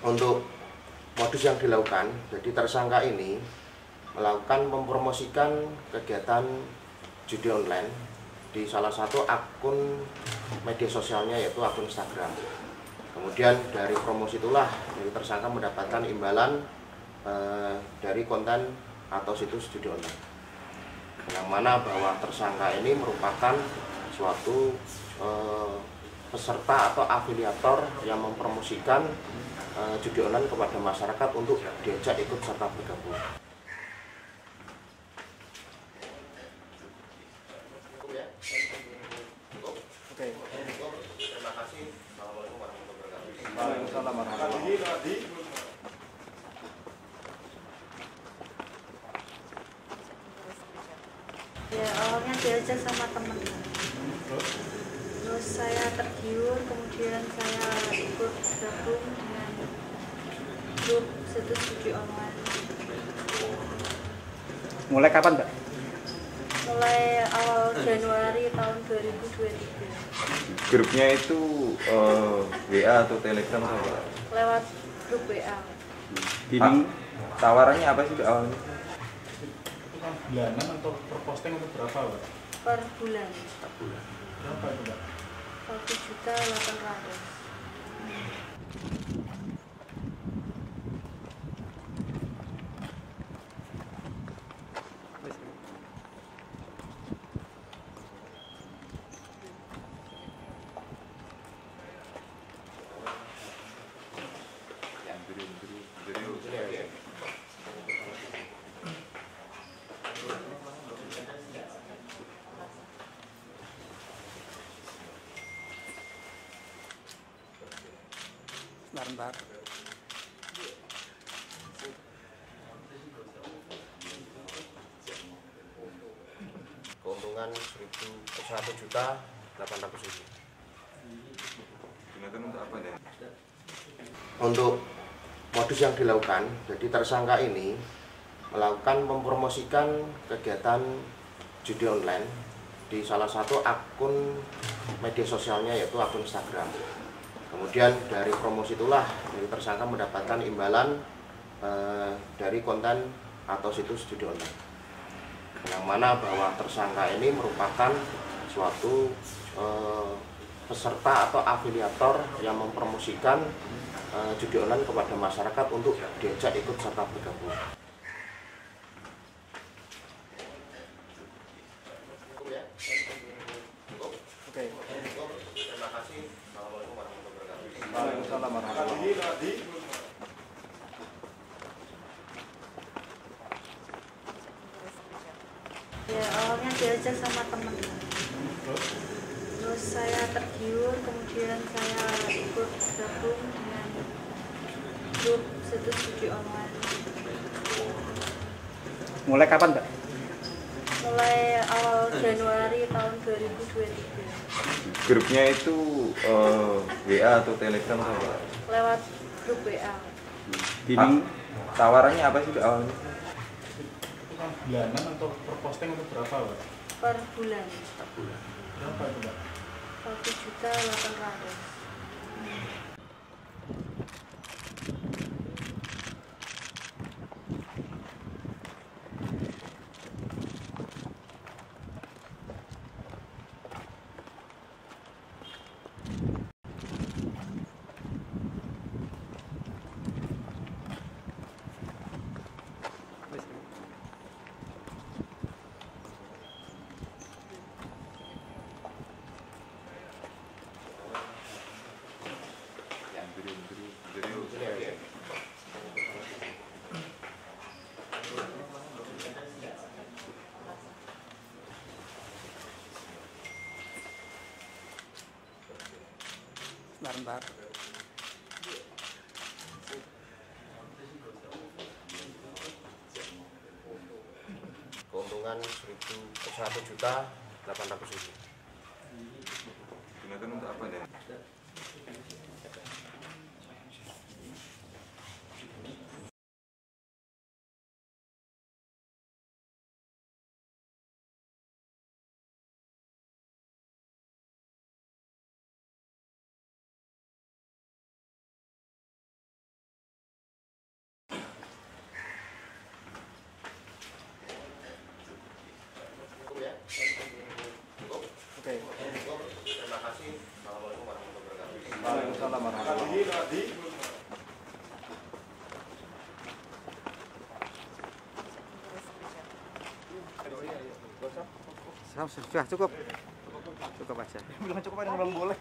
Untuk modus yang dilakukan, jadi tersangka ini melakukan mempromosikan kegiatan judi online di salah satu akun media sosialnya, yaitu akun Instagram. Kemudian dari promosi itulah dari tersangka mendapatkan imbalan dari konten atau situs judi online, yang mana bahwa tersangka ini merupakan suatu peserta atau afiliator yang mempromosikan judi online kepada masyarakat untuk diajak ikut serta bergabung. Oke. Terima kasih. Assalamualaikum warahmatullahi wabarakatuh. Waalaikumsalam warahmatullahi wabarakatuh. Ya, awalnya diajak sama teman. Terus saya tergiur, kemudian saya ikut gabung dengan grup situs judi online. Mulai kapan, Mbak? Mulai awal Januari tahun 2023. Grupnya itu WA atau Telegram atau apa? Lewat grup WA. Ini Tawarannya apa sih awalnya? Itu kan bulanan atau per posting untuk berapa, Pak? Per bulan Berapa itu, Pak? 1.800.000. Bentar. Keuntungan 1.800.000. Gunakan untuk apa ya? Untuk modus yang dilakukan, jadi tersangka ini melakukan mempromosikan kegiatan judi online di salah satu akun media sosialnya, yaitu akun Instagram. Kemudian dari promosi itulah dari tersangka mendapatkan imbalan dari konten atau situs judi online, yang mana bahwa tersangka ini merupakan suatu peserta atau afiliator yang mempromosikan judi online kepada masyarakat untuk diajak ikut serta bergabung. Oke. Terima kasih. Assalamualaikum warahmatullahi wabarakatuh. Waalaikumsalam warahmatullahi wabarakatuh. Ya, awalnya diajak sama teman. Terus saya tergiur, kemudian saya ikut gabung dengan grup situs judi online. Mulai kapan, Mbak? Mulai awal Januari tahun 2023. Grupnya itu WA atau Telegram atau apa? Lewat grup WA. Ini Tawarannya apa sih awalnya? Itu kan bulanan atau per posting untuk berapa, Pak? Per bulan Berapa itu, Pak? 1.800.000. Bentar. Keuntungan 1.800.000. Gunakan untuk apa ya? Sudah cukup. Cukup aja. Belum cukup ada belum boleh.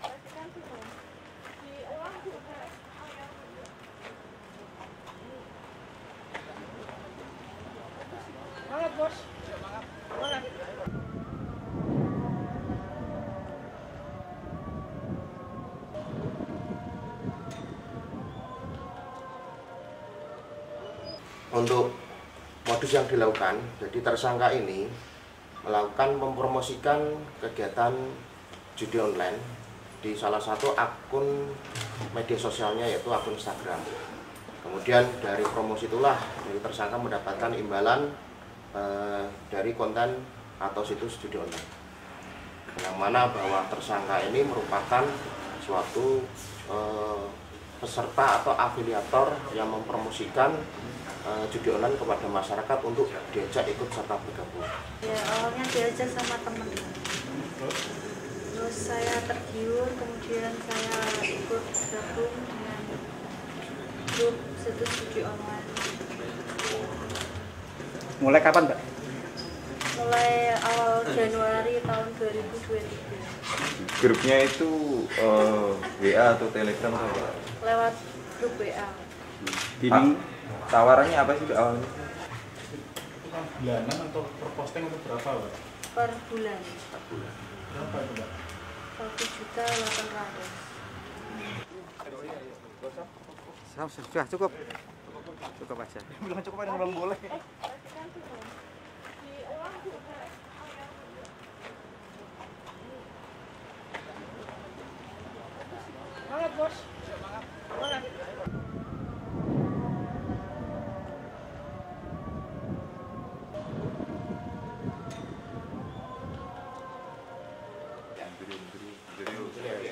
Untuk modus yang dilakukan, jadi tersangka ini melakukan mempromosikan kegiatan judi online di salah satu akun media sosialnya, yaitu akun Instagram. Kemudian dari promosi itulah tersangka mendapatkan imbalan dari konten atau situs judi online, yang mana bahwa tersangka ini merupakan suatu peserta atau afiliator yang mempromosikan judi online kepada masyarakat untuk diajak ikut serta bergabung. Ya, awalnya diajak sama teman. Terus saya tergiur, kemudian saya ikut gabung dengan grup situs judi online. Mulai kapan, Mbak? Mulai awal Januari tahun 2023. Grupnya itu WA atau Telegram atau apa? Lewat grup WA. Tawarannya apa sih awalnya? Itu kan bulanan atau per posting atau berapa, Pak? Per bulan. Berapa itu, Pak? 1.800.000. Sudah cukup. Cukup aja. Belum cukup ada belum boleh. Semangat, Bos. Jadi